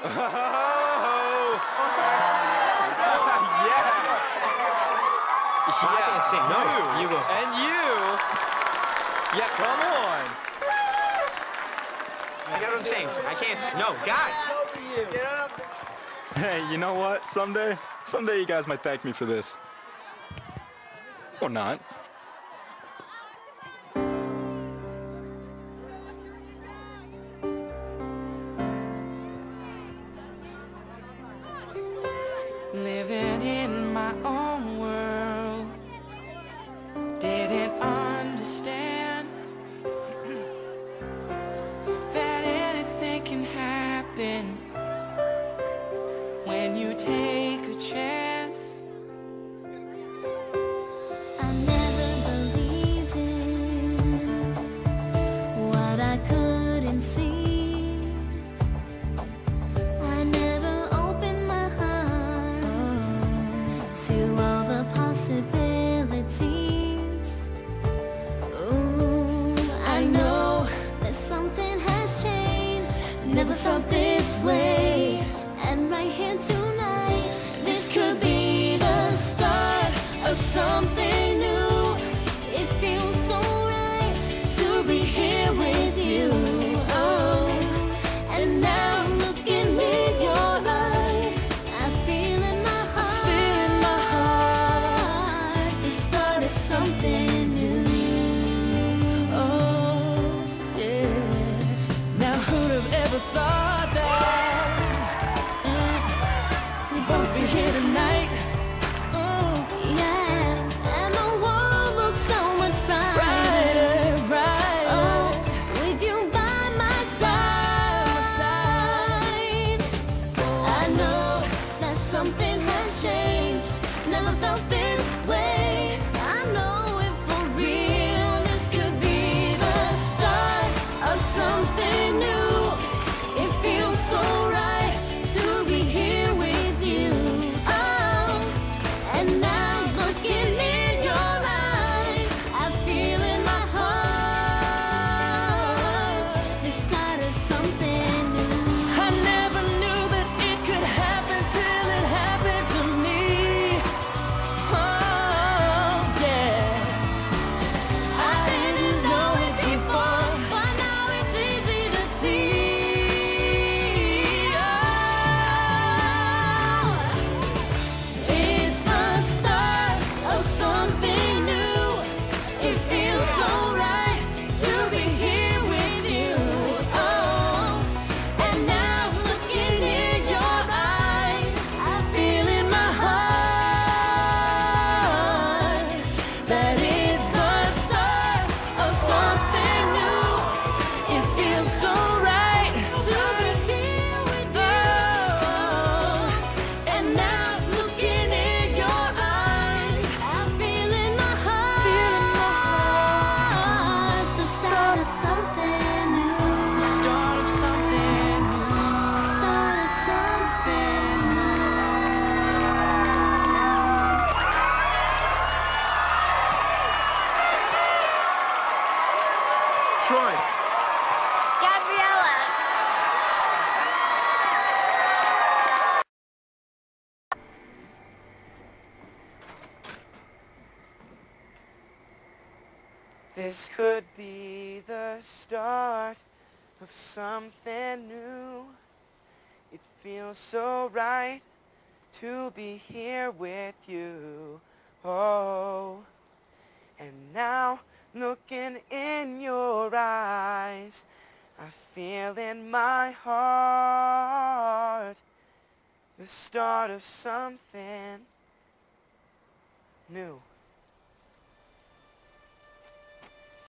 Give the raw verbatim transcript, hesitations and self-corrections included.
Yeah, I can't sing. No, you. you go. And you. Yeah, come on. You get what I'm saying? I can't sing. No, guys. Get up. Hey, you know what? Someday, someday you guys might thank me for this. Or not. Living in my own world, didn't understand that anything can happen when you take a chance. I never believed in what I couldn't see. I never opened my heart to all the possibilities. Ooh, I know that something has changed. Never felt this way. And right here tonight, this could be the start of something new. It feels so right to be here with you. Oh, and now I'm looking in your eyes. I feel in my heart, I feel in my heart, the start of something new. Oh, yeah. Now who'd have ever thought that we'd both be here tonight? Oh, Yeah, and the world looks so much brighter. brighter, brighter. Oh, with you by my side. I know that something has changed. Never felt this way. I know it for real. This could be the start of something new. It feels so right to be here with you. Oh, and now looking in your eyes, I feel in my heart the start of something new. I never knew that it could happen till it happened to me. Oh, yeah. I didn't know it before, but now it's easy to see. Oh, it's the start of something new. It feels so right to be here with you. Oh, and now looking in your eyes, I feel in my heart that it's the start of something new. It feels so right to be here with you. Oh, and now looking in your eyes, I feel in my heart the start of something new. Start of something new. Start of something new. Troy. Gabriella. This could be the start of something new. It feels so right to be here with you. Oh, and now looking in your eyes, I feel in my heart the start of something new.